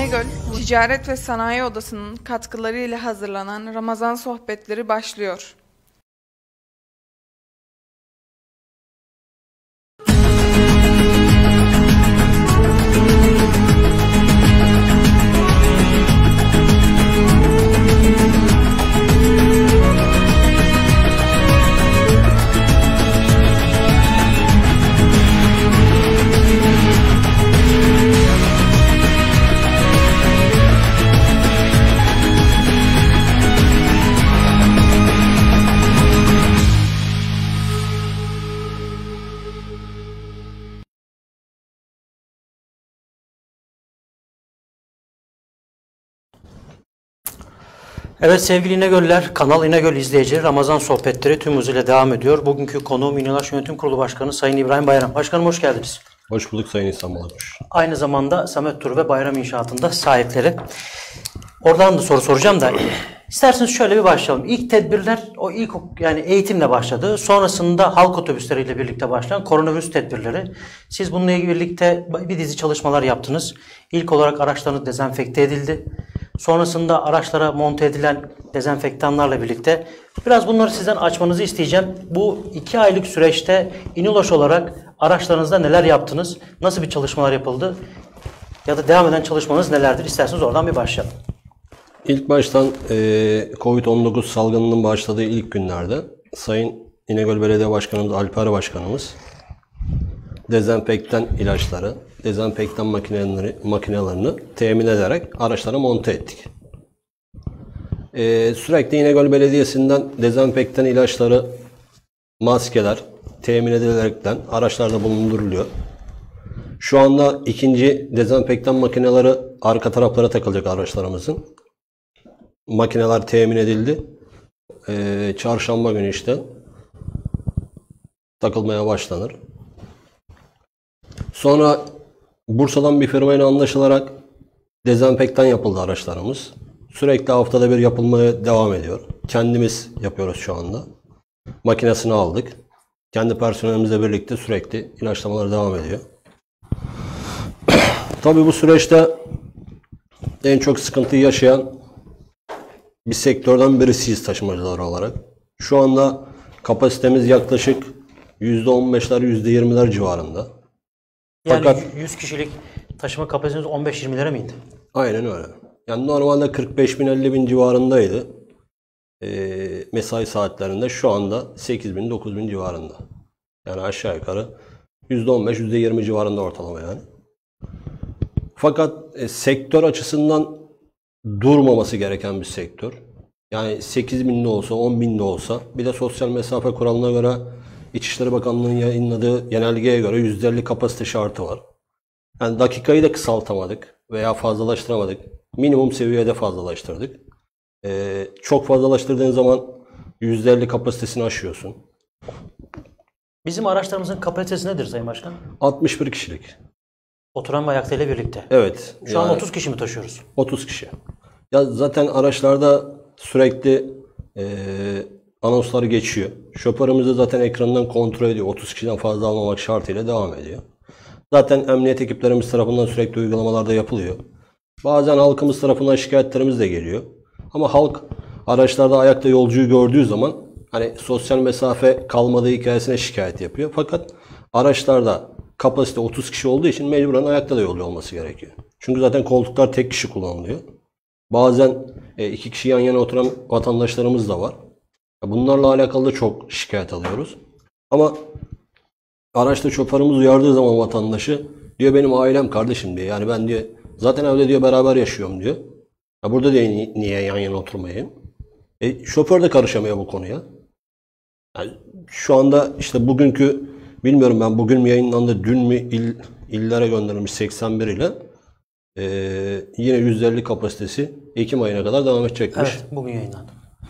İnegöl Ticaret ve Sanayi Odası'nın katkılarıyla hazırlanan Ramazan sohbetleri başlıyor. Evet sevgili İnegöller, Kanal İnegöl izleyicileri, Ramazan sohbetleri tüm hızıyla devam ediyor. Bugünkü konuğum İnegöl Yönetim Kurulu Başkanı Sayın İbrahim Bayram. Başkanım hoş geldiniz. Hoş bulduk Sayın İhsan Balıkmış. Aynı zamanda Samet Tur ve Bayram İnşaat'ın da sahipleri. Oradan da soru soracağım da isterseniz şöyle bir başlayalım. İlk tedbirler yani eğitimle başladı. Sonrasında halk otobüsleriyle birlikte başlayan koronavirüs tedbirleri. Siz bununla ilgili birlikte bir dizi çalışmalar yaptınız. İlk olarak araçlarınız dezenfekte edildi. Sonrasında araçlara monte edilen dezenfektanlarla birlikte biraz bunları sizden açmanızı isteyeceğim. Bu 2 aylık süreçte İNİLOŞ olarak araçlarınızda neler yaptınız? Nasıl bir çalışmalar yapıldı? Ya da devam eden çalışmanız nelerdir? İsterseniz oradan bir başlayalım. İlk baştan Covid-19 salgınının başladığı ilk günlerde Sayın İnegöl Belediye Başkanımız Alper Başkanımız dezenfektan ilaçları, dezenfektan makinelerini temin ederek araçlara monte ettik. Sürekli İnegöl Belediyesi'nden dezenfektan ilaçları, maskeler temin edilerekten araçlarda bulunduruluyor. Şu anda ikinci dezenfektan makineleri arka taraflara takılacak araçlarımızın. Makineler temin edildi. Çarşamba günü işte takılmaya başlanır. Sonra Bursa'dan bir firmayla anlaşılarak dezenfektan yapıldı araçlarımız. Sürekli haftada bir yapılmaya devam ediyor. Kendimiz yapıyoruz şu anda. Makinesini aldık. Kendi personelimizle birlikte sürekli ilaçlamalar devam ediyor. Tabii bu süreçte en çok sıkıntıyı yaşayan bir sektörden birisiyiz taşımacılar olarak. Şu anda kapasitemiz yaklaşık %15'ler, %20'ler civarında. Yani Fakat 100 kişilik taşıma kapasiteniz 15-20'lere miydi? Aynen öyle. Yani normalde 45 bin 50 bin civarındaydı. Mesai saatlerinde şu anda 8 bin 9 bin civarında. Yani aşağı yukarı %15 %20 civarında ortalama yani. Fakat sektör açısından durmaması gereken bir sektör. Yani 8 bin de olsa 10 bin de olsa bir de sosyal mesafe kuralına göre İçişleri Bakanlığı'nın yayınladığı genelgeye göre %50 kapasite şartı var. Yani dakikayı da kısaltamadık veya fazlalaştıramadık. Minimum seviyede fazlalaştırdık. Çok fazlalaştırdığın zaman %50 kapasitesini aşıyorsun. Bizim araçlarımızın kapasitesi nedir Sayın Başkan? 61 kişilik. Oturan ve ayakta ile birlikte. Evet. Şu an 30 kişi mi taşıyoruz? 30 kişi. Ya zaten araçlarda sürekli anonslar geçiyor. Şoförümüz de zaten ekrandan kontrol ediyor. 30 kişiden fazla almamak şartıyla devam ediyor. Zaten emniyet ekiplerimiz tarafından sürekli uygulamalarda yapılıyor. Bazen halkımız tarafından şikayetlerimiz de geliyor. Ama halk araçlarda ayakta yolcuyu gördüğü zaman hani sosyal mesafe kalmadığı hikayesine şikayet yapıyor. Fakat araçlarda kapasite 30 kişi olduğu için mecburen ayakta da yolcu olması gerekiyor. Çünkü zaten koltuklar tek kişi kullanılıyor. Bazen 2 kişi yan yana oturan vatandaşlarımız da var. Bunlarla alakalı da çok şikayet alıyoruz. Ama araçta şoförümüz uyardığı zaman vatandaşı diyor benim ailem kardeşim diyor. Yani ben diyor zaten evde diyor beraber yaşıyorum diyor. Ya burada diyor niye yan yana oturmayayım? Şoför de karışamıyor bu konuya. Yani şu anda işte bugünkü bilmiyorum ben bugün mü yayınlandı dün mü illere gönderilmiş 81 ile yine %50 kapasitesi Ekim ayına kadar devam edecekmiş. Evet bugün yayınlandı.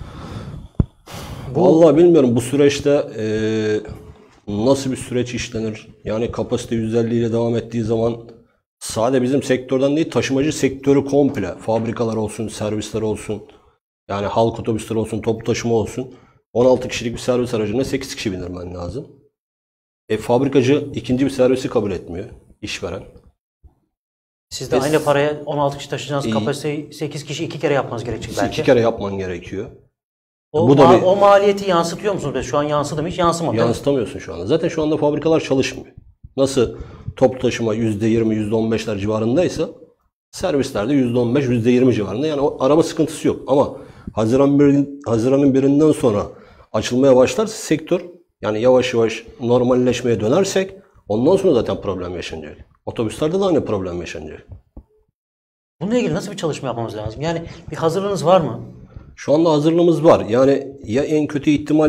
Vallahi bilmiyorum bu süreçte nasıl bir süreç işlenir? Yani kapasite %50 ile devam ettiği zaman sadece bizim sektörden değil taşımacı sektörü komple fabrikalar olsun, servisler olsun, yani halk otobüsleri olsun, toplu taşıma olsun 16 kişilik bir servis aracına 8 kişi bindirmen lazım. Fabrikacı ikinci bir servisi kabul etmiyor işveren. Siz de aynı paraya 16 kişi taşıyacağınız kapasiteyi 8 kişi 2 kere yapmanız gerekecek belki. 2 kere yapman gerekiyor. O maliyeti yansıtıyor musunuz? Şu an yansıdı mı? Hiç yansımadı. Yansıtamıyorsun şu anda. Zaten şu anda fabrikalar çalışmıyor. Nasıl toplu taşıma %20, %15'ler civarındaysa servislerde %15, %20 civarında. Yani o araba sıkıntısı yok. Ama Haziran'ın birinden sonra açılmaya başlarsa sektör, yani yavaş yavaş normalleşmeye dönersek ondan sonra zaten problem yaşanacak. Otobüslerde de aynı problem yaşanacak. Bununla ilgili nasıl bir çalışma yapmamız lazım? Yani bir hazırlığınız var mı? Şu anda hazırlığımız var. Yani ya en kötü ihtimal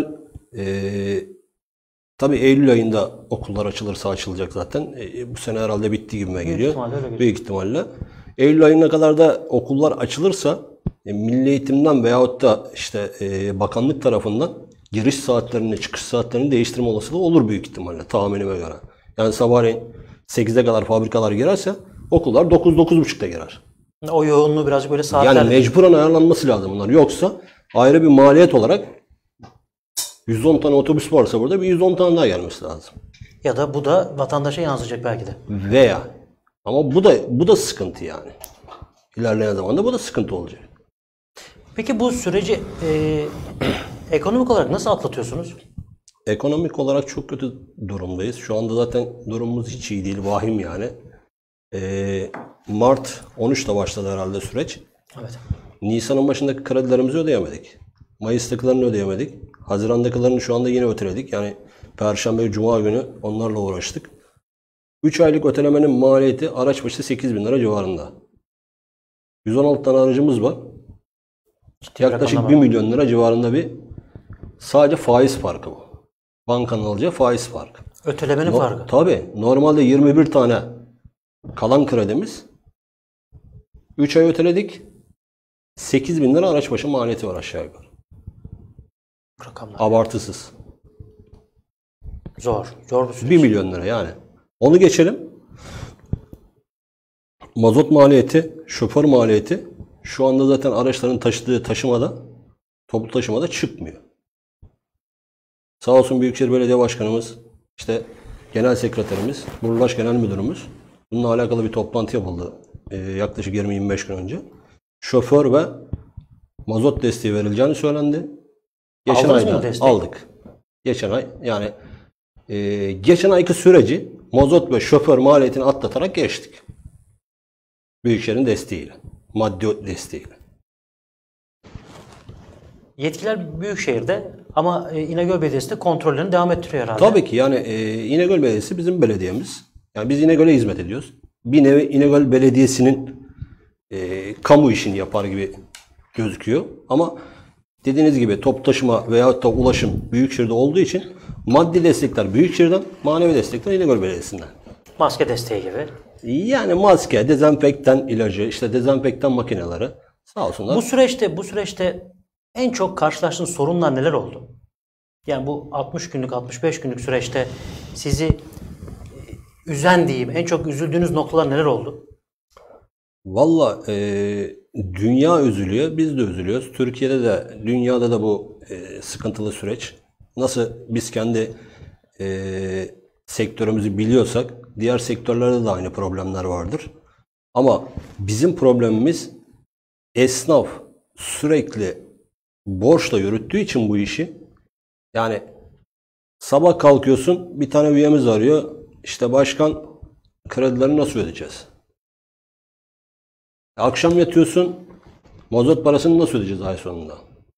tabii Eylül ayında okullar açılırsa açılacak zaten. Bu sene herhalde bitti gibime geliyor. Büyük ihtimalle. Eylül ayına kadar da okullar açılırsa Milli Eğitim'den veyahut da işte bakanlık tarafından giriş saatlerini, çıkış saatlerini değiştirme olasılığı olur büyük ihtimalle tahminime göre. Yani sabahleyin 8'e kadar fabrikalar girerse okullar 9-9.30'da girer. O yoğunluğu birazcık böyle saatler... Yani mecburen ayarlanması lazım bunlar. Yoksa ayrı bir maliyet olarak 110 tane otobüs varsa burada bir 110 tane daha gelmesi lazım. Ya da bu da vatandaşa yansıyacak belki de. Veya ama bu da sıkıntı yani. İlerleyen zamanda bu da sıkıntı olacak. Peki bu süreci ekonomik olarak nasıl atlatıyorsunuz? Ekonomik olarak çok kötü durumdayız. Şu anda zaten durumumuz hiç iyi değil. Vahim yani. Mart 13'te başladı herhalde süreç. Evet. Nisan'ın başındaki kredilerimizi ödeyemedik. Mayıs'takilerini ödeyemedik. Haziran'dakilerini şu anda yine öteledik. Yani Perşembe, Cuma günü onlarla uğraştık. 3 aylık ötelemenin maliyeti araç başı 8.000 lira civarında. 116 tane aracımız var. Yaklaşık 1 milyon lira civarında bir sadece faiz farkı bu. Bankanın alacağı faiz farkı. Ötelemenin farkı. Tabii. Normalde 21 tane kalan kredimiz 3 ay öteledik. 8.000 lira araç başı maliyeti var aşağı yukarı. Rakamlar. Abartısız. Zor bir süreç. 1 milyon lira yani. Onu geçelim. Mazot maliyeti, şoför maliyeti şu anda zaten araçların taşıdığı taşımada, toplu taşımada çıkmıyor. Sağ olsun Büyükşehir Belediye Başkanımız, işte Genel Sekreterimiz, Burulaş Genel Müdürümüz bununla alakalı bir toplantı yapıldı yaklaşık 20-25 gün önce. Şoför ve mazot desteği verileceğini söylendi. Geçen ayda aldık. Geçen ay yani geçen ayki süreci mazot ve şoför maliyetini atlatarak geçtik. Büyükşehir'in desteğiyle, maddi desteğiyle. Yetkiler Büyükşehir'de ama İnegöl Belediyesi de kontrollerini devam ettiriyor herhalde. Tabii ki yani İnegöl Belediyesi bizim belediyemiz. Yani biz İnegöl'e hizmet ediyoruz. Bir nevi İnegöl Belediyesi'nin kamu işini yapar gibi gözüküyor. Ama dediğiniz gibi toplu taşıma veyahut da ulaşım Büyükşehir'de olduğu için maddi destekler Büyükşehir'den, manevi destekler İnegöl Belediyesi'nden. Maske desteği gibi. Yani maske, dezenfektan ilacı, işte dezenfektan makineleri sağ olsunlar. Bu süreçte en çok karşılaştığınız sorunlar neler oldu? Yani bu 60 günlük, 65 günlük süreçte sizi üzen diyeyim, en çok üzüldüğünüz noktalar neler oldu? Valla dünya üzülüyor, biz de üzülüyoruz. Türkiye'de de, dünyada da bu sıkıntılı süreç. Nasıl biz kendi sektörümüzü biliyorsak, diğer sektörlerde de aynı problemler vardır. Ama bizim problemimiz esnaf sürekli borçla yürüttüğü için bu işi. Yani sabah kalkıyorsun, bir tane üyemiz arıyor. İşte başkan, kredileri nasıl ödeyeceğiz? Akşam yatıyorsun, mazot parasını nasıl ödeyeceğiz ay sonunda?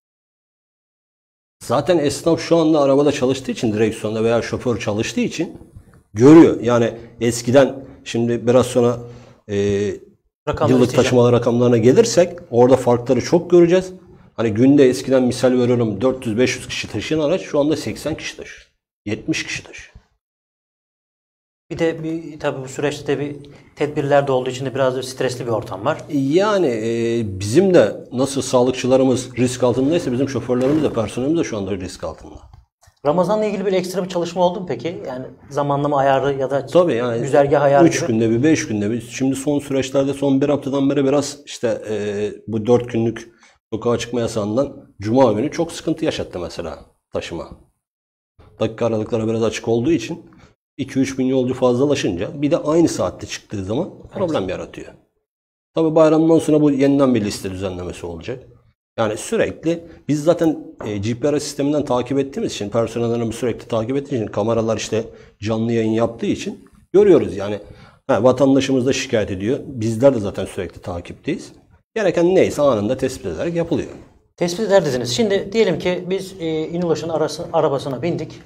Zaten esnaf şu anda arabada çalıştığı için, direksiyonda veya şoför çalıştığı için görüyor. Yani eskiden, şimdi biraz sonra yıllık taşımalar rakamlarına gelirsek orada farkları çok göreceğiz. Hani günde eskiden misal veriyorum 400-500 kişi taşıyan araç şu anda 80 kişi taşıyor. 70 kişi taşıyor. Bir de tabii bu süreçte de bir tedbirler de olduğu için de biraz da stresli bir ortam var. Yani bizim de nasıl sağlıkçılarımız risk altındaysa bizim şoförlerimiz de personelimiz de şu anda risk altında. Ramazan'la ilgili bir ekstra bir çalışma oldu mu peki? Yani zamanlama ayarı ya da tabii yani güzergah ayarı 3 günde bir, 5 günde bir. Şimdi son süreçlerde son bir haftadan beri biraz işte bu 4 günlük sokağa çıkma yasağından Cuma günü çok sıkıntı yaşattı mesela taşıma. Dakika aralıkları biraz açık olduğu için 2-3 bin yolcu fazlalaşınca bir de aynı saatte çıktığı zaman problem yaratıyor. Tabii bayramdan sonra bu yeniden bir liste düzenlemesi olacak. Yani sürekli biz zaten GPRS sisteminden takip ettiğimiz için, personellerimi sürekli takip ettiği için, kameralar işte canlı yayın yaptığı için görüyoruz yani. Vatandaşımız da şikayet ediyor. Bizler de zaten sürekli takipteyiz. Gereken neyse anında tespit ederek yapılıyor. Tespit eder dediniz. Şimdi diyelim ki biz İnulaş'ın arabasına bindik.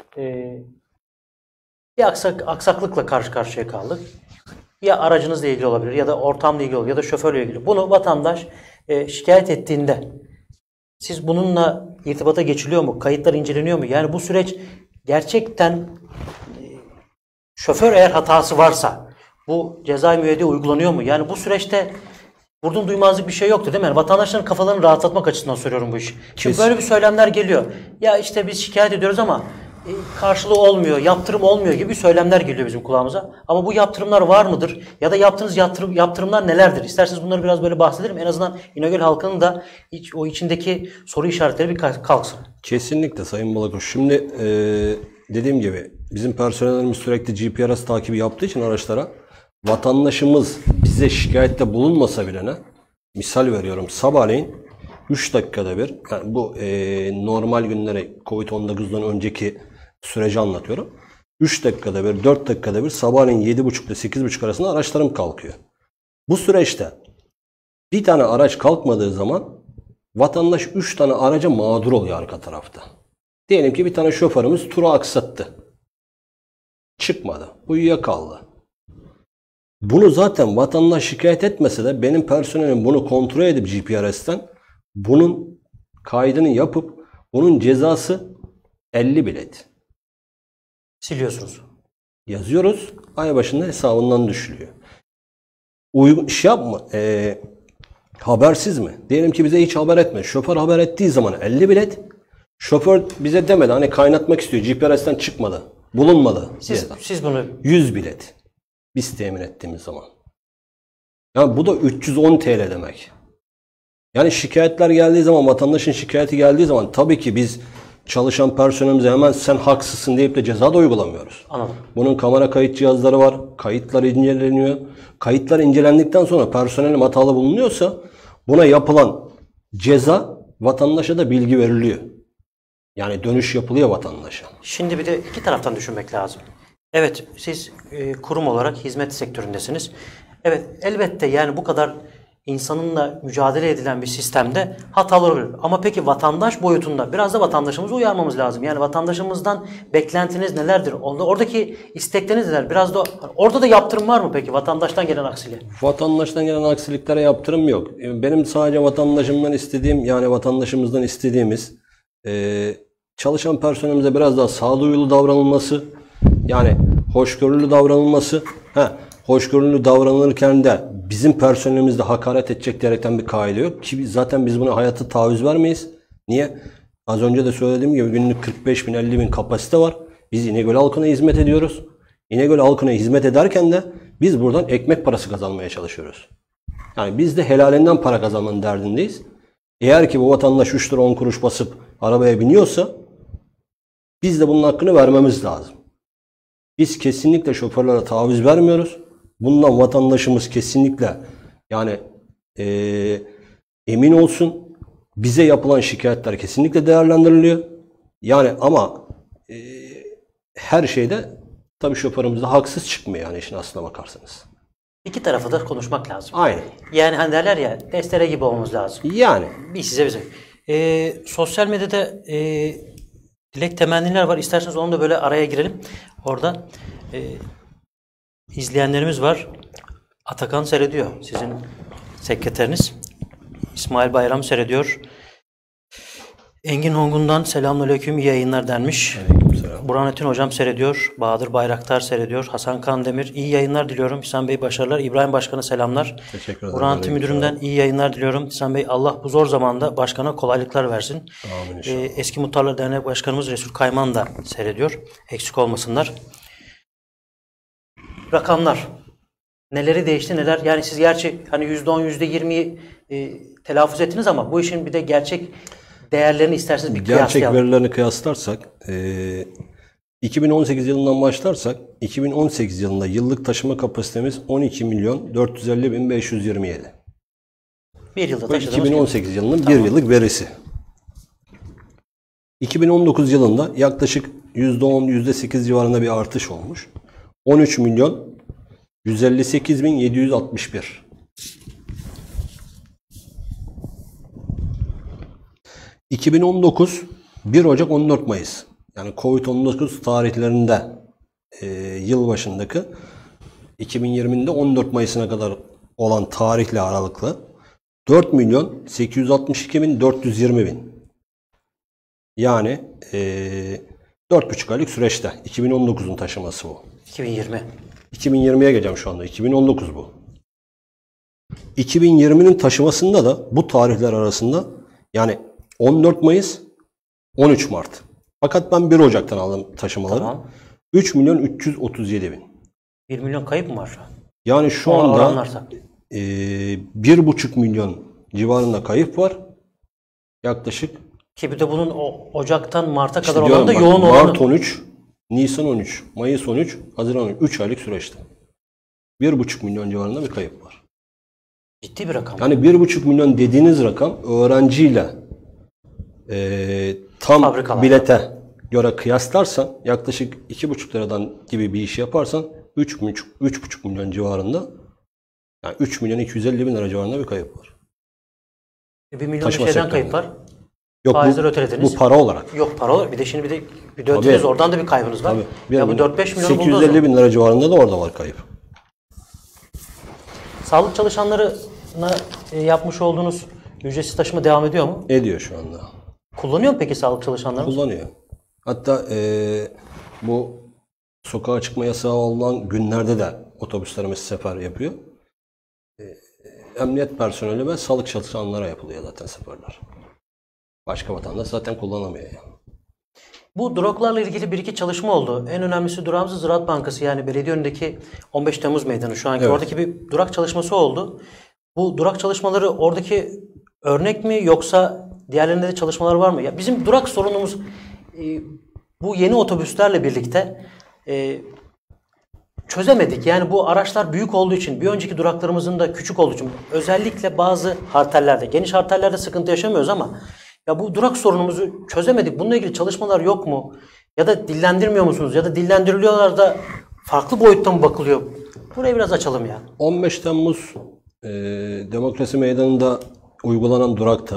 Bir aksaklıkla karşı karşıya kaldık. Ya aracınızla ilgili olabilir ya da ortamla ilgili olabilir ya da şoförle ilgili. Bunu vatandaş şikayet ettiğinde siz bununla irtibata geçiliyor mu? Kayıtlar inceleniyor mu? Yani bu süreç gerçekten şoför eğer hatası varsa bu cezai müeyyide uygulanıyor mu? Yani bu süreçte vurdum duymazlık bir şey yoktur değil mi? Yani vatandaşların kafalarını rahatlatmak açısından soruyorum bu işi. Şimdi böyle bir söylemler geliyor. Ya işte biz şikayet ediyoruz ama karşılığı olmuyor, yaptırım olmuyor gibi söylemler geliyor bizim kulağımıza. Ama bu yaptırımlar var mıdır? Ya da yaptığınız yaptırımlar nelerdir? İsterseniz bunları biraz böyle bahsedelim. En azından İnegöl halkının da o içindeki soru işaretleri bir kalksın. Kesinlikle Sayın Balakoş. Şimdi dediğim gibi bizim personellerimiz sürekli GPRS takibi yaptığı için araçlara vatandaşımız bize şikayette bulunmasa bile misal veriyorum sabahleyin 3 dakikada bir yani bu normal günlere Covid-19'dan önceki süreci anlatıyorum. 3 dakikada bir 4 dakikada bir sabahleyin 7.30 ile 8.30 arasında araçlarım kalkıyor. Bu süreçte bir tane araç kalkmadığı zaman vatandaş 3 tane araca mağdur oluyor arka tarafta. Diyelim ki bir tane şoförümüz turu aksattı. Çıkmadı. Uyuyakaldı. Bunu zaten vatandaş şikayet etmese de benim personelim bunu kontrol edip GPRS'ten bunun kaydını yapıp bunun cezası 50 bilet. Siliyorsunuz. Yazıyoruz. Ay başında hesabından düşülüyor. Habersiz mi? Diyelim ki bize hiç haber etmedi. Şoför haber ettiği zaman 50 bilet. Şoför bize demedi. Hani kaynatmak istiyor. GPRS'ten çıkmadı. Bulunmadı. Siz bunu 100 bilet. Biz temin ettiğimiz zaman. Yani bu da 310 TL demek. Yani şikayetler geldiği zaman, vatandaşın şikayeti geldiği zaman tabii ki biz çalışan personelimize hemen sen haksızsın deyip de ceza da uygulamıyoruz. Anladım. Bunun kamera kayıt cihazları var. Kayıtlar inceleniyor. Kayıtlar incelendikten sonra personelim hatalı bulunuyorsa buna yapılan ceza vatandaşa da bilgi veriliyor. Yani dönüş yapılıyor vatandaşa. Şimdi bir de iki taraftan düşünmek lazım. Evet, siz kurum olarak hizmet sektöründesiniz. Evet, elbette yani bu kadar insanınla mücadele edilen bir sistemde hatalar olur. Ama peki vatandaş boyutunda biraz da vatandaşımızı uyarmamız lazım. Yani vatandaşımızdan beklentiniz nelerdir? Oradaki istekleriniz neler? Biraz da orada da yaptırım var mı peki vatandaştan gelen aksiliğe? Vatandaştan gelen aksiliklere yaptırım yok. Benim sadece vatandaşımdan istediğim yani vatandaşımızdan istediğimiz çalışan personelimize biraz daha sağduyulu davranılması, yani hoşgörülü davranılması. Hoşgörülü davranırken de bizim personelimizde hakaret edecek diyerekten bir kaide yok. Ki zaten biz buna hayata taviz vermeyiz. Niye? Az önce de söylediğim gibi günlük 45 bin 50 bin kapasite var. Biz İnegöl halkına hizmet ediyoruz. İnegöl halkına hizmet ederken de biz buradan ekmek parası kazanmaya çalışıyoruz. Yani biz de helalinden para kazanmanın derdindeyiz. Eğer ki bu vatandaş 3 lira 10 kuruş basıp arabaya biniyorsa biz de bunun hakkını vermemiz lazım. Biz kesinlikle şoförlere taviz vermiyoruz. Bundan vatandaşımız kesinlikle yani emin olsun. Bize yapılan şikayetler kesinlikle değerlendiriliyor. Yani ama her şeyde tabii şoförümüz de haksız çıkmıyor yani işin aslına bakarsanız. İki tarafı da konuşmak lazım. Aynen. Yani hani derler ya testere gibi olmamız lazım. Yani. Bir size bize. Sosyal medyada dilek temenniler var. İsterseniz onu da böyle araya girelim. Orada izleyenlerimiz var. Atakan seyrediyor. Sizin sekreteriniz. İsmail Bayram seyrediyor. Engin Hongun'dan selamünaleyküm, iyi yayınlar denmiş. Burhanettin Hocam seyrediyor. Bahadır Bayraktar seyrediyor. Hasan Kandemir iyi yayınlar diliyorum. İhsan Bey başarılar. İbrahim Başkan'a selamlar. Teşekkür ederim. Burhanettin Müdürümden iyi yayınlar diliyorum. İhsan Bey Allah bu zor zamanda başkana kolaylıklar versin. Amin inşallah. Eski Muhtarlar Derneği Başkanımız Resul Kayman da seyrediyor. Eksik olmasınlar. Rakamlar. Neleri değişti neler? Yani siz gerçi hani %10, %20'yi telaffuz ettiniz ama bu işin bir de gerçek değerlerini isterseniz bir gerçek kıyaslayalım. verilerini kıyaslarsak 2018 yılından başlarsak 2018 yılında yıllık taşıma kapasitemiz 12.450.527. Bir yılda Ve taşıdığımız 2018 yılının bir yıllık verisi. 2019 yılında yaklaşık %10, %8 civarında bir artış olmuş. 13.158.761. 2019 1 Ocak 14 Mayıs. Yani Covid-19 tarihlerinde yıl başındaki 2020'de 14 Mayıs'ına kadar olan tarihle aralıklı 4.862.420.000. Yani 4,5 aylık süreçte 2019'un taşıması bu. 2020. 2020'ye geleceğim şu anda. 2019 bu. 2020'nin taşımasında da bu tarihler arasında yani 14 Mayıs, 13 Mart. Fakat ben 1 Ocak'tan aldım taşımaları. Tamam. 3.337.000. 1 milyon kayıp mı var şu an? Yani şu Ona anda oranlarsak. 1,5 milyon civarında kayıp var. Yaklaşık. Ki bir de bunun Ocak'tan Mart'a İşte kadar diyorum olan da bak, yoğun olanı. Mart 13, Nisan 13, Mayıs 13, Haziran 13. 3 aylık süreçte. 1,5 milyon civarında bir kayıp var. Ciddi bir rakam. Yani 1,5 milyon dediğiniz rakam öğrenciyle tam Fabrikalar. bilete göre kıyaslarsan yaklaşık 2,5 liradan gibi bir iş yaparsan 3,5 milyon civarında, yani 3 milyon 250 bin lira civarında bir kayıp var. 1 milyon Taşıma şeyden sektöründe. kayıp var. Yok, Faizleri ötelediniz. bu para olarak. Yok para olarak. Bir de şimdi bir de ötediniz. Tabii. Oradan da bir kaybınız var. Tabii. Ya bu 4-5 milyon buldu o 850 zaman. bin lira civarında da orada var kayıp. Sağlık çalışanlarına yapmış olduğunuz ücretsiz taşıma devam ediyor mu? Ediyor şu anda. Kullanıyor mu peki sağlık çalışanları? Kullanıyor. Hatta bu sokağa çıkma yasağı olan günlerde de otobüslerimiz sefer yapıyor. Emniyet personeli ve sağlık çalışanlara yapılıyor zaten seferler. Başka vatandaş zaten kullanamıyor yani. Bu duraklarla ilgili bir iki çalışma oldu. En önemlisi durağımız Ziraat Bankası, yani belediye önündeki 15 Temmuz Meydanı şu anki, Evet. oradaki bir durak çalışması oldu. Bu durak çalışmaları oradaki örnek mi, yoksa diğerlerinde de çalışmalar var mı? Ya bizim durak sorunumuz bu yeni otobüslerle birlikte çözemedik. Yani bu araçlar büyük olduğu için, bir önceki duraklarımızın da küçük olduğu için, özellikle bazı hartellerde, geniş hartellerde sıkıntı yaşamıyoruz ama ya bu durak sorunumuzu çözemedik. Bununla ilgili çalışmalar yok mu? Ya da dillendirmiyor musunuz? Ya da dillendiriliyorlar da farklı boyutta mı bakılıyor? Burayı biraz açalım ya. 15 Temmuz Demokrasi Meydanı'nda uygulanan durakta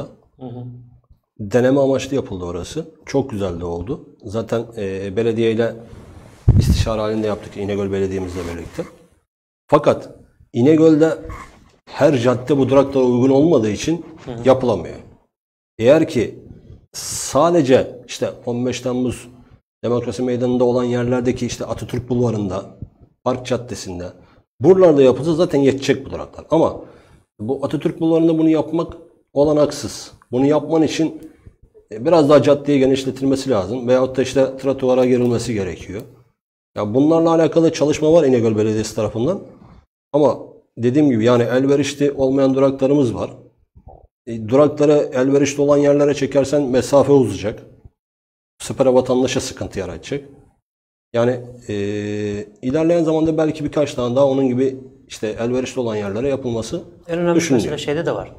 deneme amaçlı yapıldı orası. Çok güzel de oldu. Zaten belediyeyle istişare halinde yaptık İnegöl Belediye'mizle birlikte. Fakat İnegöl'de her cadde bu duraklara uygun olmadığı için yapılamıyor. Eğer ki sadece işte 15 Temmuz Demokrasi Meydanı'nda olan yerlerdeki işte Atatürk Bulvarı'nda, Park Caddesi'nde buralarda yapılsa zaten yetecek bu duraklar. Ama bu Atatürk Bulvarı'nda bunu yapmak olanaksız. Bunu yapman için biraz daha caddeye genişletilmesi lazım. Veyahut da işte trotuvara girilmesi gerekiyor. Ya bunlarla alakalı çalışma var İnegöl Belediyesi tarafından. Ama dediğim gibi yani elverişli olmayan duraklarımız var. Durakları elverişli olan yerlere çekersen mesafe uzayacak. Bu sefer vatandaşa sıkıntı yaratacak. Yani ilerleyen zamanda belki birkaç tane daha onun gibi işte elverişli olan yerlere yapılması En önemli düşünülüyor. mesela şeyde de var.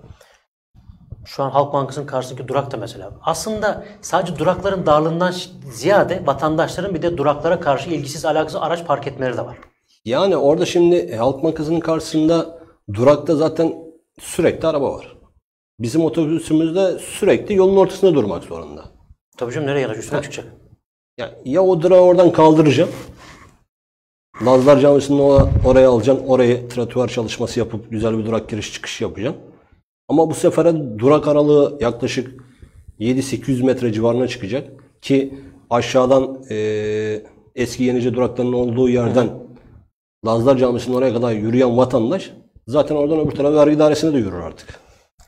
Şu an Halk Bankası'nın karşısındaki durak da mesela. Aslında sadece durakların darlığından ziyade vatandaşların bir de duraklara karşı ilgisiz, alakasız araç park etmeleri de var. Yani orada şimdi Halk Bankası'nın karşısında durakta zaten sürekli araba var. Bizim otobüsümüzde sürekli yolun ortasında durmak zorunda. Tabii canım, nereye yanacak? Üstüne çıkacak. Yani ya o durağı oradan kaldıracağım. Lazlar Camisi'nin oraya alacağım. Orayı trotuar çalışması yapıp güzel bir durak giriş çıkış yapacağım. Ama bu sefere durak aralığı yaklaşık 7-800 metre civarına çıkacak. Ki aşağıdan eski Yenice duraklarının olduğu yerden Lazlar Camisi'nin oraya kadar yürüyen vatandaş zaten oradan öbür tarafa vergi dairesine de yürür artık.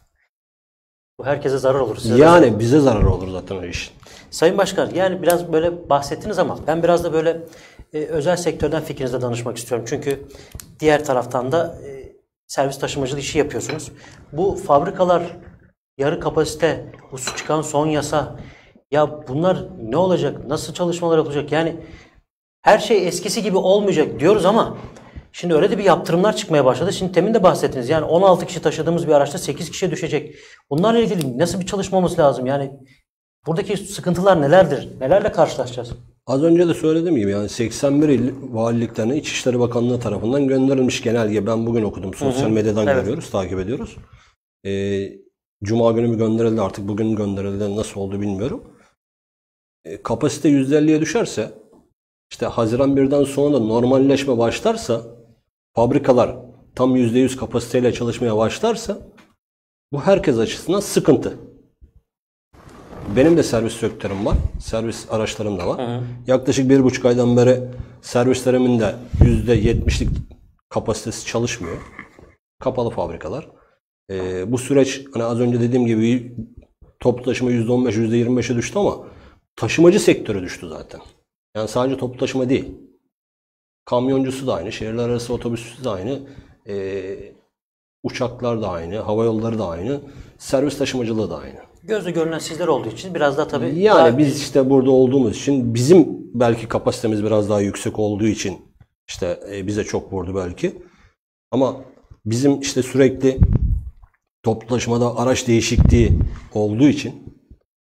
Bu herkese zarar olur. Size de Yani bize zarar olur zaten o iş. Sayın Başkan, yani biraz böyle bahsettiniz ama ben biraz da böyle özel sektörden fikrinize danışmak istiyorum. Çünkü diğer taraftan da servis taşımacılığı işi yapıyorsunuz. Bu fabrikalar, yarı kapasite, bu çıkan son yasa, ya bunlar ne olacak? Nasıl çalışmalar yapılacak? Yani her şey eskisi gibi olmayacak diyoruz ama şimdi öyle de bir yaptırımlar çıkmaya başladı. Şimdi temin de bahsettiniz. Yani 16 kişi taşıdığımız bir araçta 8 kişiye düşecek. Bunlarla ilgili nasıl bir çalışmamız lazım? Yani buradaki sıkıntılar nelerdir? Nelerle karşılaşacağız? Az önce de söylediğim gibi yani 81 il valiliklerine İçişleri Bakanlığı tarafından gönderilmiş genelge. Ben bugün okudum. Sosyal medyadan görüyoruz, takip ediyoruz. Cuma günü mü gönderildi, artık bugün mü gönderildi, nasıl oldu bilmiyorum. Kapasite %50'ye düşerse, işte Haziran 1'den sonra da normalleşme başlarsa, fabrikalar tam %100 kapasiteyle çalışmaya başlarsa bu herkes açısından sıkıntı. Benim de servis sektörüm var. Servis araçlarım da var. Yaklaşık 1,5 aydan beri servislerimin de %70'lik kapasitesi çalışmıyor. Kapalı fabrikalar. Bu süreç hani az önce dediğim gibi toplu taşıma %15, %25'e düştü ama taşımacı sektörü düştü zaten. Yani sadece toplu taşıma değil. Kamyoncusu da aynı, şehirler arası otobüsü de aynı, uçaklar da aynı, hava yolları da aynı, servis taşımacılığı da aynı. Gözle görünen sizler olduğu için biraz da tabii... Yani biz işte burada olduğumuz için bizim belki kapasitemiz biraz daha yüksek olduğu için işte bize çok vurdu belki. Ama bizim işte sürekli toplu taşımada araç değişikliği olduğu için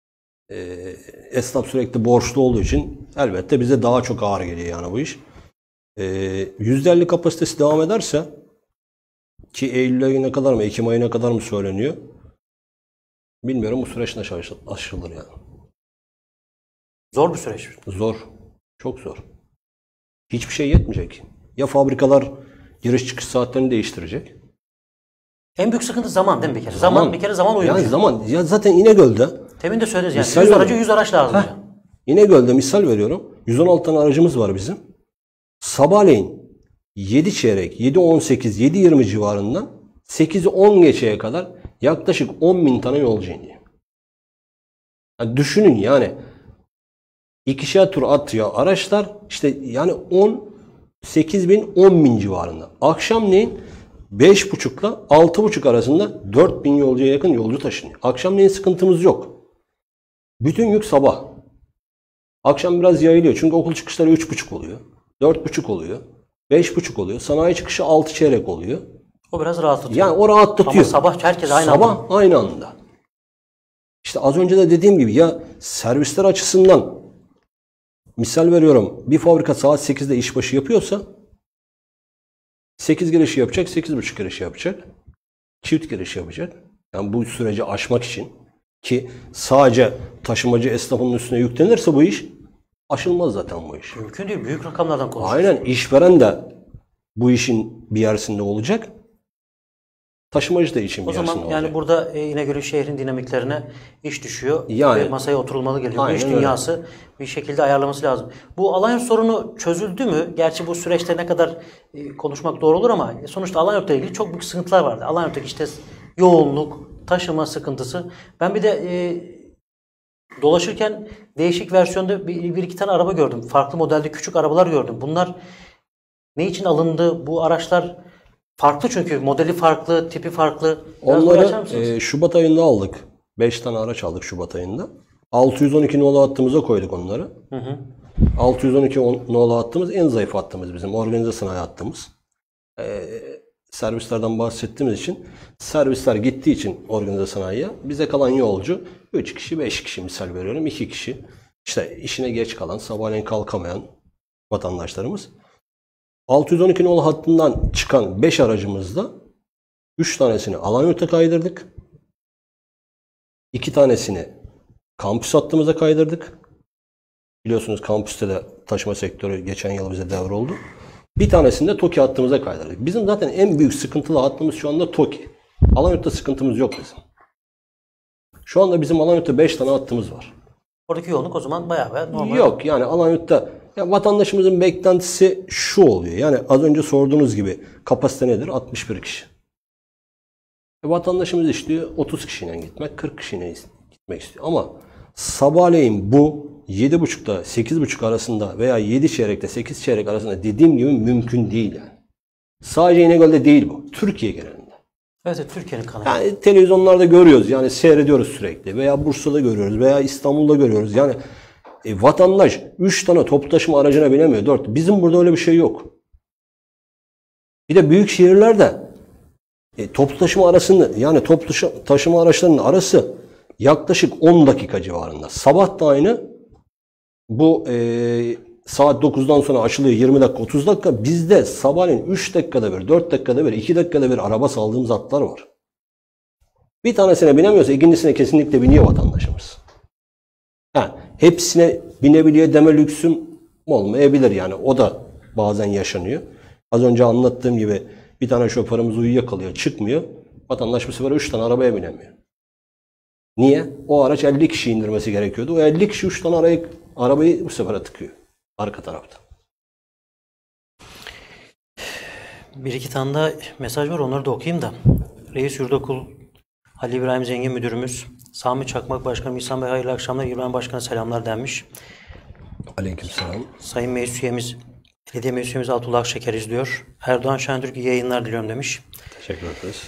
esnaf sürekli borçlu olduğu için elbette bize daha çok ağır geliyor yani bu iş. %50 kapasitesi devam ederse ki Eylül ayına kadar mı Ekim ayına kadar mı söyleniyor bilmiyorum, bu süreç nasıl aşılır yani. Zor bir süreç. Zor. Çok zor. Hiçbir şey yetmeyecek. Ya fabrikalar giriş çıkış saatlerini değiştirecek. En büyük sıkıntı zaman değil mi bir kere? Zaman bir kere zaman uyumuyor. Yani zaman. Ya zaten İnegöl'de. Temin de söylediniz yani 100 aracı 100 araç lazım. Yani. İnegöl'de misal veriyorum. 116 tane aracımız var bizim. Sabahleyin 7 çeyrek, 7.18, 7.20 civarından 8.10 geçeye kadar yaklaşık 10.000 tane yolcu iniyor. Yani düşünün yani ikişer tur atıyor araçlar işte yani 8.000 10.000 civarında. Akşamleyin 5.30 ile 6.30 arasında 4.000 yolcuya yakın yolcu taşınıyor. Akşamleyin sıkıntımız yok. Bütün yük sabah. Akşam biraz yayılıyor çünkü okul çıkışları 3.30 oluyor. 4.30 oluyor. 5.30 oluyor. Sanayi çıkışı 6 çeyrek oluyor. O biraz rahatlatıyor. Yani o rahatlatıyor. Ama sabah herkes aynı anda. Sabah aynı anda. İşte az önce de dediğim gibi ya servisler açısından misal veriyorum bir fabrika saat 8'de işbaşı yapıyorsa 8 girişi yapacak, 8.30 girişi yapacak. Çift giriş yapacak. Yani bu süreci aşmak için ki sadece taşımacı esnafının üstüne yüklenirse bu iş aşılmaz zaten bu iş. Mümkün değil. Büyük rakamlardan konuşuyoruz. Aynen, işveren de bu işin bir yerisinde olacak. Taşımacı da için bir yerisinde olacak. O zaman yani burada İnegöl'ün şehrin dinamiklerine iş düşüyor yani, ve masaya oturulmalı geliyor. Bu iş öyle. dünyası bir şekilde ayarlaması lazım. Bu Alanya sorunu çözüldü mü? Gerçi bu süreçte ne kadar konuşmak doğru olur ama sonuçta Alanya'yla ilgili çok büyük sıkıntılar vardı. Alanya'daki işte yoğunluk, taşıma sıkıntısı. Ben bir de dolaşırken değişik versiyonda bir iki tane araba gördüm. Farklı modelde küçük arabalar gördüm. Bunlar ne için alındı? Bu araçlar farklı çünkü modeli farklı, tipi farklı. Biraz onları Şubat ayında aldık. 5 tane araç aldık Şubat ayında. 612 nolu hattımıza koyduk onları. 612 nolu hattımız en zayıf hattımız bizim. Organize sanayi hattımız. Servislerden bahsettiğimiz için servisler gittiği için organize sanayiye bize kalan yolcu 3 kişi 5 kişi misal veriyorum. 2 kişi işte işine geç kalan sabahleyin kalkamayan vatandaşlarımız. 612 nolu hattından çıkan 5 aracımızda 3 tanesini Alanyurt'a kaydırdık. 2 tanesini kampüs hattımıza kaydırdık. Biliyorsunuz kampüste de taşıma sektörü geçen yıl bize devroldu. Bir tanesini de TOKİ hattımıza kaydırdık. Bizim zaten en büyük sıkıntılı hattımız şu anda TOKİ. Alanyurt'ta sıkıntımız yok bizim. Şu anda bizim Alanyurt'ta 5 tane hattımız var. Oradaki yoğunluk o zaman bayağı normal. Yok yani Alanyurt'ta ya vatandaşımızın beklentisi şu oluyor. Yani az önce sorduğunuz gibi kapasite nedir? 61 kişi. Vatandaşımız istiyor 30 kişiyle gitmek, 40 kişiyle gitmek istiyor. Ama sabahleyin bu 7.30'da 8.30 arasında veya 7 çeyrekte 8 çeyrek arasında dediğim gibi mümkün değil yani. Sadece İnegöl'de değil bu. Türkiye genelinde. Evet, Türkiye'nin kanalı. Yani televizyonlarda görüyoruz. Yani seyrediyoruz sürekli. Veya Bursa'da görüyoruz. Veya İstanbul'da görüyoruz. Yani Vatandaş 3 tane toplu taşıma aracına binemiyor. 4. Bizim burada öyle bir şey yok. Bir de büyük şehirlerde toplu taşıma arasını, yani toplu taşıma araçlarının arası yaklaşık 10 dakika civarında. Sabah da aynı. Bu saat 9'dan sonra açılıyor 20 dakika 30 dakika. Bizde sabahleyin 3 dakikada bir, 4 dakikada bir, 2 dakikada bir araba saldığımız hatlar var. Bir tanesine binemiyorsa ikincisine kesinlikle biniyor vatandaşımız. Hepsine binebiliyor deme lüksüm olmayabilir yani. O da bazen yaşanıyor. Az önce anlattığım gibi bir tane şoförümüz uyuyakalıyor, çıkmıyor. Vatandaş bu sefer 3 tane arabaya binemiyor. Niye? O araç 50 kişi indirmesi gerekiyordu. O 50 kişi 3 tane arabayı bu sefer tıkıyor. Arka tarafta. Bir iki tane daha mesaj var, onları da okuyayım da. Reis Yurdakul Ali İbrahim Zengin Müdürümüz, Sami Çakmak Başkanım, İhsan Bey hayırlı akşamlar, İbrahim Başkan'a selamlar denmiş. Aleykümselam. Sayın Meclis Üyemiz, Belediye Meclis Üyemiz Abdullah Akşeker izliyor. Erdoğan Şentürk iyi yayınlar diliyorum demiş. Teşekkür ederiz.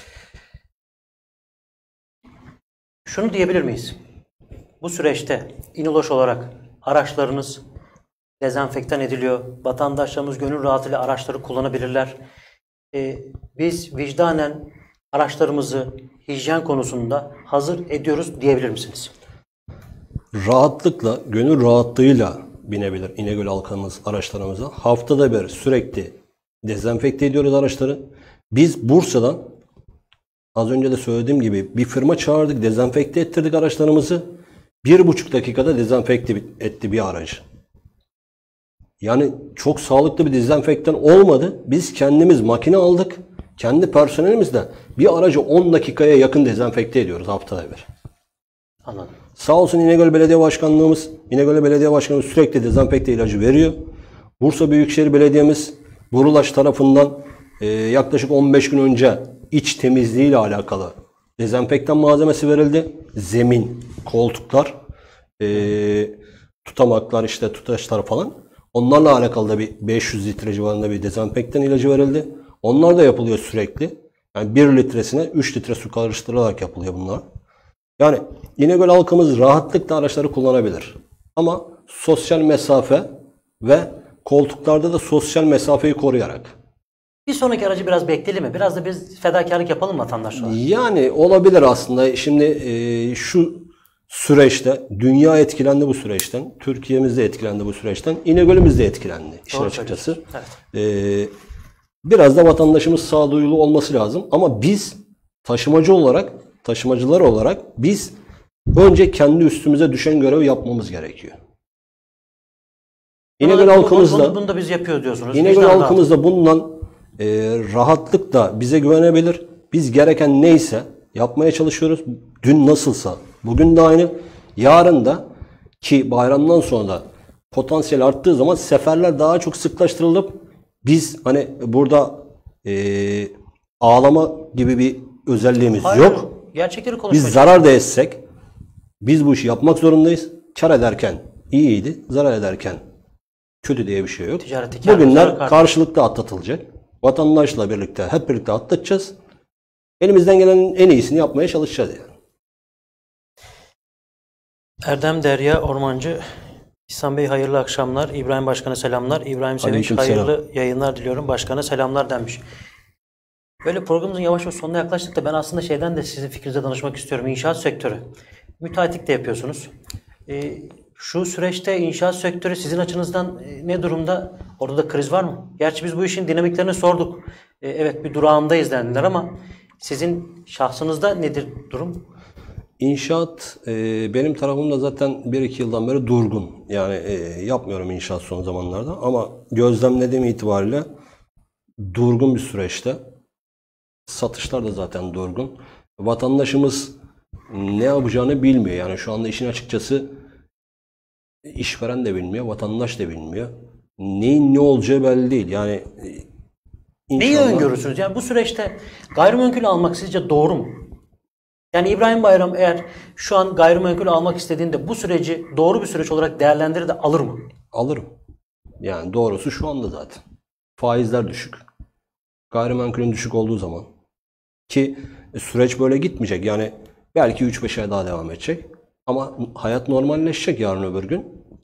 Şunu diyebilir miyiz? Bu süreçte İNOLOŞ olarak araçlarınız dezenfektan ediliyor. Vatandaşlarımız gönül rahatıyla araçları kullanabilirler. Biz vicdanen araçlarımızı hijyen konusunda hazır ediyoruz diyebilir misiniz? Rahatlıkla, gönül rahatlığıyla binebilir İnegöl halkımız araçlarımıza. Haftada bir sürekli dezenfekte ediyoruz araçları. Biz Bursa'dan az önce de söylediğim gibi bir firma çağırdık, dezenfekte ettirdik araçlarımızı. 1,5 dakikada dezenfekte etti bir aracı. Yani çok sağlıklı bir dezenfektan olmadı. Biz kendimiz makine aldık. Kendi personelimizle bir aracı 10 dakikaya yakın dezenfekte ediyoruz haftada bir. Anladım. Sağ olsun İnegöl Belediye Başkanımız sürekli dezenfekte ilacı veriyor. Bursa Büyükşehir Belediye'miz Burulaş tarafından yaklaşık 15 gün önce iç temizliği ile alakalı dezenfektan malzemesi verildi. Zemin, koltuklar, tutamaklar, işte tutaçlar falan. Onlarla alakalı da bir 500 litre civarında bir dezenfektan ilacı verildi. Onlar da yapılıyor sürekli. Yani 1 litresine 3 litre su karıştırılarak yapılıyor bunlar. Yani İnegöl halkımız rahatlıkla araçları kullanabilir. Ama sosyal mesafe ve koltuklarda da sosyal mesafeyi koruyarak. Bir sonraki aracı biraz bekleyelim mi? Biraz da biz fedakarlık yapalım vatandaşlar. Yani olabilir aslında. Şimdi şu süreçte dünya etkilendi bu süreçten. Türkiye'miz de etkilendi bu süreçten. İnegöl'ümüz de etkilendi işin açıkçası. Evet. Biraz da vatandaşımız sağduyulu olması lazım. Ama biz taşımacılar olarak biz önce kendi üstümüze düşen görevi yapmamız gerekiyor. İnegöl halkımızda bunu da biz yapıyoruz diyorsunuz. İnegöl halkımızda bundan rahatlıkla bize güvenebilir. Biz gereken neyse yapmaya çalışıyoruz. Dün nasılsa bugün de aynı. Yarın da ki bayramdan sonra da potansiyel arttığı zaman seferler daha çok sıklaştırılıp biz hani burada ağlama gibi bir özelliğimiz yok. Gerçekleri konuşmaya Biz zarar da etsek biz bu işi yapmak zorundayız. Kar ederken iyiydi, zarar ederken kötü diye bir şey yok. Bugünler karşılıklı atlatılacak. Vatandaşla birlikte, hep birlikte atlatacağız. Elimizden gelenin en iyisini yapmaya çalışacağız yani. Erdem Derya Ormancı, İhsan Bey hayırlı akşamlar. İbrahim Başkan'a selamlar. İbrahim Sevinç hayırlı yayınlar diliyorum. Başkan'a selamlar denmiş. Böyle programımızın yavaş yavaş sonuna yaklaştık da ben aslında şeyden de sizin fikrinize danışmak istiyorum. İnşaat sektörü. Müteahhitlik de yapıyorsunuz. Şu süreçte inşaat sektörü sizin açınızdan ne durumda? Orada da kriz var mı? Gerçi biz bu işin dinamiklerini sorduk. Evet bir durağındayız dendiler ama sizin şahsınızda nedir durum? İnşaat benim tarafımda zaten 1-2 yıldan beri durgun. Yani yapmıyorum inşaat son zamanlarda ama gözlemlediğim itibariyle durgun bir süreçte. Satışlar da zaten durgun. Vatandaşımız ne yapacağını bilmiyor. Yani şu anda işin açıkçası işveren de bilmiyor, vatandaş da bilmiyor. Neyin ne olacağı belli değil. Yani neyi öngörürsünüz? Yani bu süreçte gayrimenkul almak sizce doğru mu? Yani İbrahim Bayram eğer şu an gayrimenkul almak istediğinde bu süreci doğru bir süreç olarak değerlendirir de alır mı? Alırım. Yani doğrusu şu anda zaten. Faizler düşük. Gayrimenkulün düşük olduğu zaman ki süreç böyle gitmeyecek. Yani belki 3-5 ay daha devam edecek. Ama hayat normalleşecek yarın öbür gün.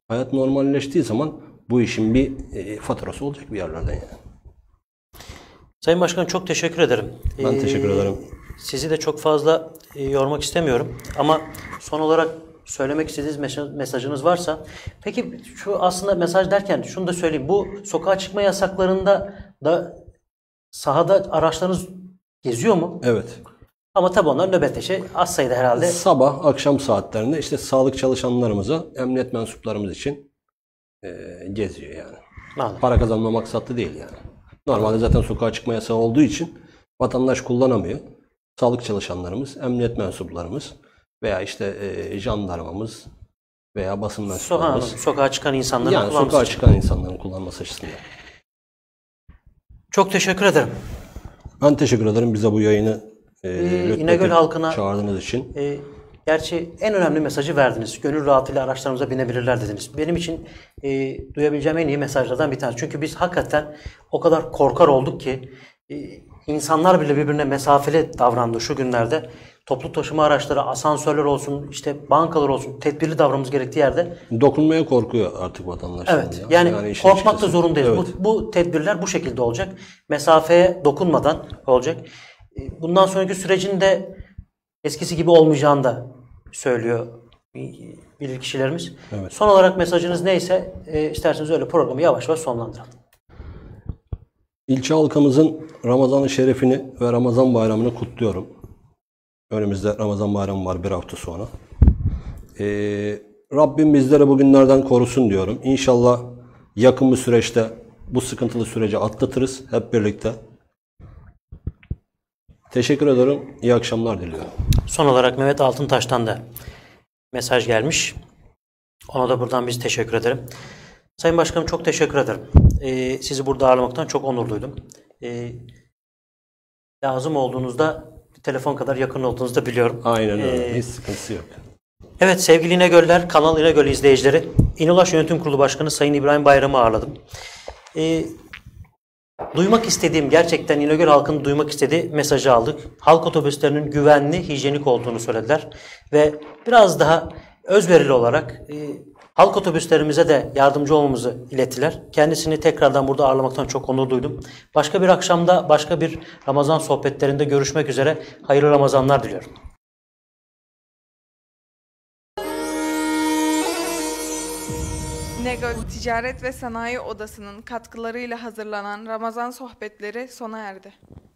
Hayat normalleştiği zaman bu işin bir faturası olacak bir yerlerden yani. Sayın Başkan çok teşekkür ederim. Ben teşekkür ederim. Sizi de çok fazla yormak istemiyorum ama son olarak söylemek istediğiniz mesajınız varsa. Peki şu aslında mesaj derken şunu da söyleyeyim. Bu sokağa çıkma yasaklarında da sahada araçlarınız geziyor mu? Evet. Ama tabii onlar nöbetleşe az sayıda herhalde. Sabah, akşam saatlerinde işte sağlık çalışanlarımıza, emniyet mensuplarımız için geziyor yani. Anladım. Para kazanma maksatlı değil yani. Normalde zaten sokağa çıkma yasağı olduğu için vatandaş kullanamıyor. Sağlık çalışanlarımız, emniyet mensuplarımız veya işte jandarmamız veya basın mensuplarımız. Sokağa çıkan insanların yani kullanması sokağa için. çıkan insanların kullanması açısından. Çok teşekkür ederim. Ben teşekkür ederim bize bu yayını İnegöl halkına çağırdığınız için. Gerçi en önemli mesajı verdiniz. Gönül rahatıyla araçlarımıza binebilirler dediniz. Benim için duyabileceğim en iyi mesajlardan bir tanesi. Çünkü biz hakikaten o kadar korkar olduk ki insanlar bile birbirine mesafeli davrandı şu günlerde. Toplu taşıma araçları, asansörler olsun, işte bankalar olsun, tedbirli davranmamız gerektiği yerde. Dokunmaya korkuyor artık vatandaşlar. Evet. Yani işin korkmak da açıkçası. zorundayız. Evet. Bu tedbirler bu şekilde olacak. Mesafeye dokunmadan olacak. Bundan sonraki sürecin de eskisi gibi olmayacağını da söylüyor bilirkişilerimiz. Evet. Son olarak mesajınız neyse isterseniz öyle programı yavaş yavaş sonlandıralım. İlçe halkımızın Ramazan-ı Şerifini ve Ramazan Bayramı'nı kutluyorum. Önümüzde Ramazan Bayramı var bir hafta sonra. Rabbim bizleri bugünlerden korusun diyorum. İnşallah yakın bir süreçte bu sıkıntılı süreci atlatırız hep birlikte. Teşekkür ederim. İyi akşamlar diliyorum. Son olarak Mehmet Altıntaş'tan da mesaj gelmiş. Ona da buradan biz teşekkür ederim. Sayın Başkanım çok teşekkür ederim. Sizi burada ağırlamaktan çok onur duydum. Lazım olduğunuzda telefon kadar yakın olduğunuzu da biliyorum. Aynen öyle. Hiç sıkıntısı yok. Evet sevgili İnegöller, Kanal İnegöl izleyicileri, İnulaş Yönetim Kurulu Başkanı Sayın İbrahim Bayram'ı ağırladım. Duymak istediğim, gerçekten İnegöl halkının duymak istediği mesajı aldık. Halk otobüslerinin güvenli, hijyenik olduğunu söylediler. Ve biraz daha özverili olarak halk otobüslerimize de yardımcı olmamızı ilettiler. Kendisini tekrardan burada ağırlamaktan çok onur duydum. Başka bir akşamda, başka bir Ramazan sohbetlerinde görüşmek üzere. Hayırlı Ramazanlar diliyorum. İnegöl Ticaret ve Sanayi Odası'nın katkılarıyla hazırlanan Ramazan sohbetleri sona erdi.